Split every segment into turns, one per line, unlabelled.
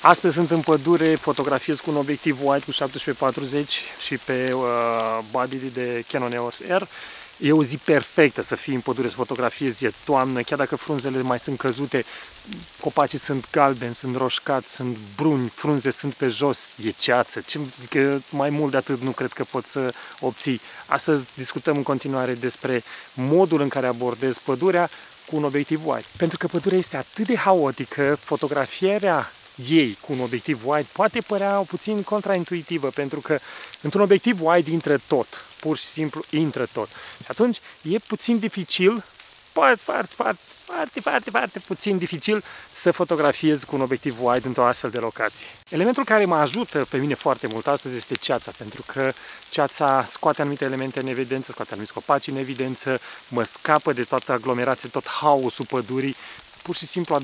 Astăzi sunt în pădure, fotografiez cu un obiectiv wide cu 1740 și pe body de Canon EOS R. E o zi perfectă să fii în pădure, să fotografiezi, e toamnă, chiar dacă frunzele mai sunt căzute, copacii sunt galbeni, sunt roșcați, sunt bruni, frunze sunt pe jos, e ceață. Adică mai mult de atât nu cred că poți să obții. Astăzi discutăm în continuare despre modul în care abordezi pădurea cu un obiectiv wide. Pentru că pădurea este atât de haotică, fotografierea ei cu un obiectiv wide poate părea puțin contraintuitivă, pentru că într-un obiectiv wide intră tot, pur și simplu intră tot. Și atunci e puțin dificil, foarte puțin dificil să fotografiezi cu un obiectiv wide într-o astfel de locație. Elementul care mă ajută pe mine foarte mult astăzi este ceața, pentru că ceața scoate anumite elemente în evidență, scoate anumiți copaci în evidență, mă scapă de toată aglomerația, tot haosul pădurii, pur și simplu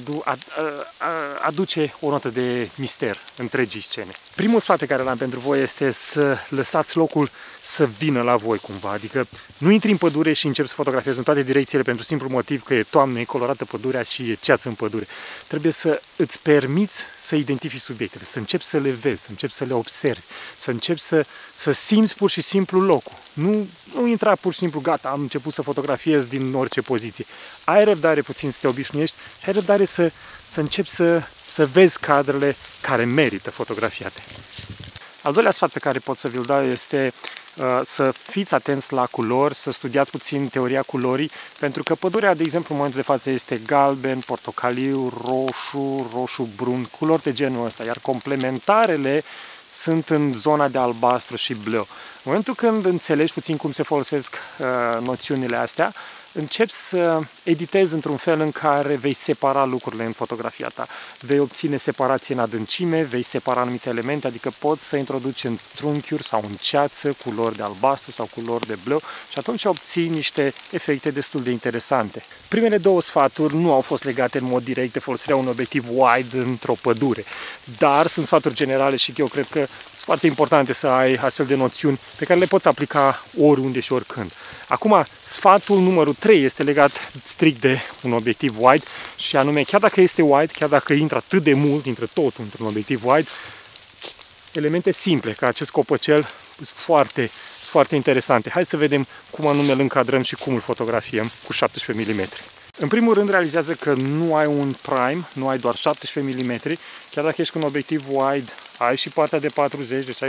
aduce o notă de mister întregii scene. Primul sfat pe care l-am pentru voi este să lăsați locul să vină la voi cumva, adică nu intri în pădure și începi să fotografiezi în toate direcțiile pentru simplu motiv că e toamnă, e colorată pădurea și e ceață în pădure. Trebuie să îți permiți să identifici subiectele, să începi să le vezi, să începi să le observi, să începi să simți pur și simplu locul. Nu intra pur și simplu, gata, am început să fotografiez din orice poziție. Ai răbdare puțin să te obișnuiești și ai răbdare să începi să vezi cadrele care merită fotografiate. Al doilea sfat pe care pot să vi-l dau este să fiți atenți la culori, să studiați puțin teoria culorii, pentru că pădurea, de exemplu, în momentul de față este galben, portocaliu, roșu brun, culori de genul ăsta, iar complementarele sunt în zona de albastru și bleu. În momentul când înțelegi puțin cum se folosesc noțiunile astea, începi să editezi într-un fel în care vei separa lucrurile în fotografia ta. Vei obține separație în adâncime, vei separa anumite elemente, adică poți să introduci în trunchiuri sau în ceață culori de albastru sau culori de bleu și atunci obții niște efecte destul de interesante. Primele două sfaturi nu au fost legate în mod direct de folosirea unui obiectiv wide într-o pădure, dar sunt sfaturi generale și eu cred că sunt foarte importante să ai astfel de noțiuni pe care le poți aplica oriunde și oricând. Acum, sfatul numărul 3 este legat strict de un obiectiv wide și anume, chiar dacă este wide, chiar dacă intră atât de mult, intră totul într-un obiectiv wide, elemente simple, ca acest copăcel, sunt foarte interesante. Hai să vedem cum anume îl încadrăm și cum îl fotografiem cu 17 mm. În primul rând, realizează că nu ai un prime, nu ai doar 17 mm, chiar dacă ești cu un obiectiv wide, ai și partea de 40, deci ai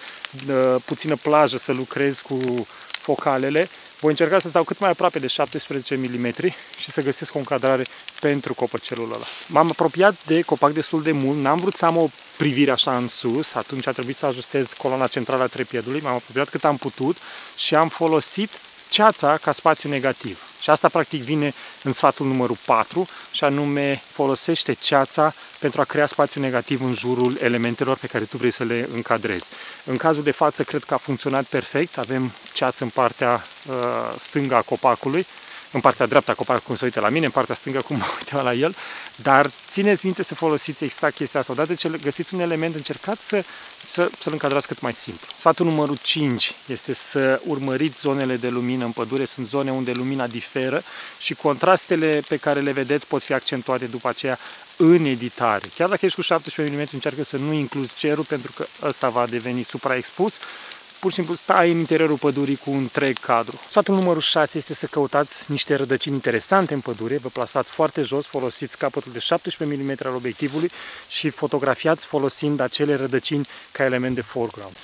puțină plajă să lucrezi cu focalele. Voi încerca să stau cât mai aproape de 17 mm și să găsesc o încadrare pentru copăcelul ăla. M-am apropiat de copac destul de mult, n-am vrut să am o privire așa în sus, atunci a trebuit să ajustez coloana centrală a trepiedului, m-am apropiat cât am putut și am folosit ceața ca spațiu negativ. Și asta practic vine în sfatul numărul 4 și anume folosește ceața pentru a crea spațiu negativ în jurul elementelor pe care tu vrei să le încadrezi. În cazul de față cred că a funcționat perfect, avem ceață în partea stângă a copacului, în partea dreaptă a copacului cum se uită la mine, în partea stângă cum mă uitam la el, dar țineți minte să folosiți exact chestia asta. Odată ce găsiți un element, încercați să-l încadrați cât mai simplu. Sfatul numărul 5 este să urmăriți zonele de lumină în pădure. Sunt zone unde lumina diferă și contrastele pe care le vedeți pot fi accentuate după aceea în editare. Chiar dacă ești cu 17 mm, încearcă să nu incluzi cerul, pentru că ăsta va deveni supraexpus. Pur și simplu stai în interiorul pădurii cu un întreg cadru. Sfatul numărul 6 este să căutați niște rădăcini interesante în pădure, vă plasați foarte jos, folosiți capătul de 17 mm al obiectivului și fotografiați folosind acele rădăcini ca element de foreground.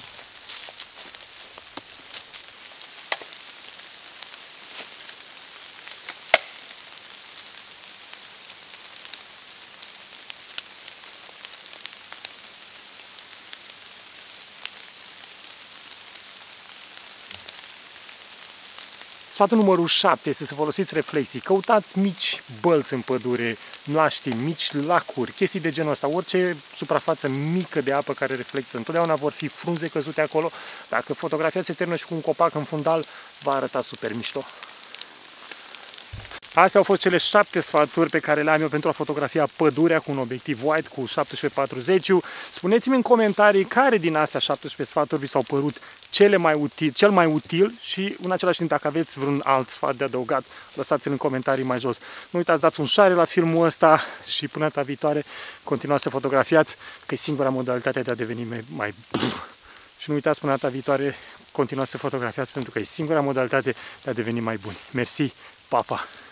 Sfatul numărul 7 este să folosiți reflexii. Căutați mici bălți în pădure, mlaștini, mici lacuri, chestii de genul ăsta. Orice suprafață mică de apă care reflectă. Întotdeauna vor fi frunze căzute acolo. Dacă fotografia se termină și cu un copac în fundal, va arăta super mișto. Astea au fost cele 7 sfaturi pe care le am eu pentru a fotografia pădurea cu un obiectiv wide cu 17-40. Spuneți-mi în comentarii care din astea 17 sfaturi vi s-au părut cel mai util și în același timp dacă aveți vreun alt sfat de adăugat, lăsați-l în comentarii mai jos. Nu uitați, dați un share la filmul ăsta și până data viitoare continuați să fotografiați, că e singura modalitate de a deveni mai bun. Și nu uitați, până data viitoare continuați să fotografiați pentru că e singura modalitate de a deveni mai buni. Mersi, pa, pa!